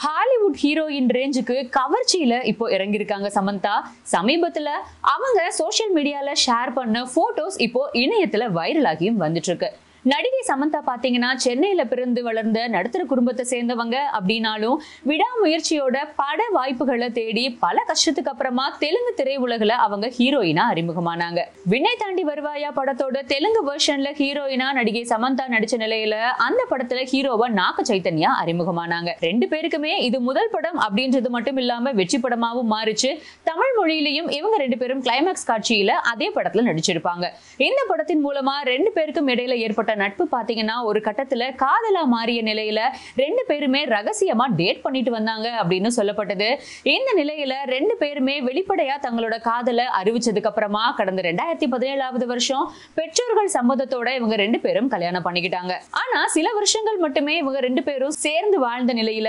Hollywood heroine ரேஞ்சுக்கு கவர்ச்சியில இப்போ இறங்கியிருக்காங்க சமந்தா. சமீபத்துல அவங்க சோசியல் மீடியால ஷேர் பண்ண போட்டோஸ் இப்போ இணையத்துல வைரல் ஆகியும் வந்துட்டு இருக்கு. நடிகை சமந்தா பாத்தீங்கன்னா சென்னையில பிறந்து வளர்ந்த நடுத்தர குடும்பத்தை சேர்ந்தவங்க அப்படின்னாலும் விடாமுயற்சியோட பட வாய்ப்புகளை தேடி பல கஷ்டத்துக்கு அப்புறமா தெலுங்கு திரையுலகில அவங்க ஹீரோயினா அறிமுகமானாங்க. விண்ணை தாண்டி வருவாயா படத்தோட தெலுங்கு வெர்ஷன்ல ஹீரோயினா நடிகை சமந்தா நடிச்ச நிலையில அந்த படத்துல ஹீரோவா நாக சைத்தன்யா அறிமுகமானாங்க. ரெண்டு பேருக்குமே இது முதல் படம் அப்படின்றது மட்டும் இல்லாம வெற்றி படமாவும் மாறிச்சு. தமிழ் மொழியிலையும் இவங்க ரெண்டு பேரும் கிளைமேக்ஸ் காட்சியில அதே படத்துல நடிச்சிருப்பாங்க. இந்த படத்தின் மூலமா ரெண்டு பேருக்கும் இடையில ஏற்பட்ட நட்பு பாத்தீங்கன்னா ஒரு கட்டத்துல காதலா மாறிய நிலையில ரெண்டு பேருமே ரகசியமா டேட் பண்ணிட்டு வந்தாங்க அப்படின்னு சொல்லப்பட்டது. இந்த நிலையில ரெண்டு பேருமே வெளிப்படையா தங்களோட காதலை அறிவிச்சதுக்கு அப்புறமா கடந்த 2017 வருஷம் பெற்றோர்கள் சம்மதத்தோட இவங்க ரெண்டு பேரும் கல்யாணம் பண்ணிக்கிட்டாங்க. ஆனா சில வருஷங்கள் மட்டுமே இவங்க ரெண்டு பேரும் சேர்ந்து வாழ்ந்த நிலையில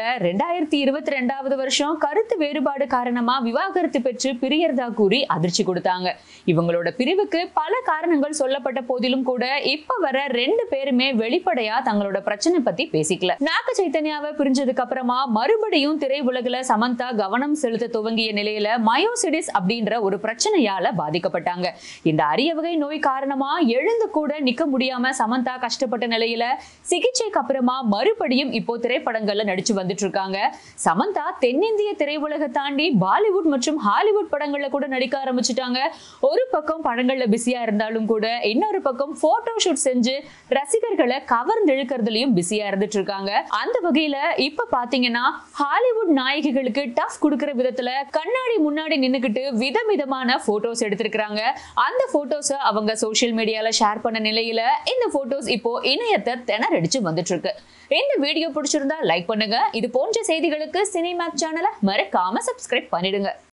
2022 வருஷம் கருத்து வேறுபாடு காரணமா விவாகரத்து பெற்று பிரியறதா கூறி அதிர்ச்சி கொடுத்தாங்க. இவங்களோட பிரிவுக்கு பல காரணங்கள் சொல்லப்பட்ட போதிலும் கூட இப்ப வர ரெண்டு பேருமே வெளிப்படையா தங்களோட பிரச்சனை பத்தி பேசிக்கல. நாக சைத்தன்யாவை பிரிஞ்சதுக்கு அப்புறமா மறுபடியும் திரை உலகில சமந்தா கவனம் செலுத்த துவங்கிய நிலையில மயோசிடிஸ் அப்படின்ற ஒரு பிரச்சனையால பாதிக்கப்பட்டாங்க. இந்த அரிய வகை நோய் காரணமா எழுந்து கூட நிக்க முடியாம சமந்தா கஷ்டப்பட்ட நிலையில சிகிச்சைக்கு அப்புறமா மறுபடியும் இப்போ திரைப்படங்கள்ல நடிச்சு வந்துட்டு இருக்காங்க. சமந்தா தென்னிந்திய திரையுலக தாண்டி பாலிவுட் மற்றும் ஹாலிவுட் படங்கள்ல கூட நடிக்க ஆரம்பிச்சுட்டாங்க. ஒரு பக்கம் படங்கள்ல பிஸியா இருந்தாலும் கூட இன்னொரு பக்கம் போட்டோஷூட் செஞ்சு ரசிகர்களை கவர்ந்து இழுக்கிறதுலயும் பிஸியா இருந்துட்டு இருக்காங்க. அந்த வகையில இப்ப பாத்தீங்கன்னா ஹாலிவுட் நாயகிகளுக்கு டஃப் கொடுக்கிற விதத்துல கண்ணாடி முன்னாடி நின்னுக்கிட்டு விதவிதமான போட்டோஸ் எடுத்திருக்காங்க. அந்த போட்டோஸ் அவங்க சோசியல் மீடியால ஷேர் பண்ண நிலையில இந்த போட்டோஸ் இப்போ இணையத்தை திணறடிச்சு வந்துட்டு இருக்கு. இந்த வீடியோ பிடிச்சிருந்தா லைக் பண்ணுங்க. இது போன்ற செய்திகளுக்கு சினிமேக் சேனலை மறக்காம சப்ஸ்கிரைப் பண்ணிடுங்க.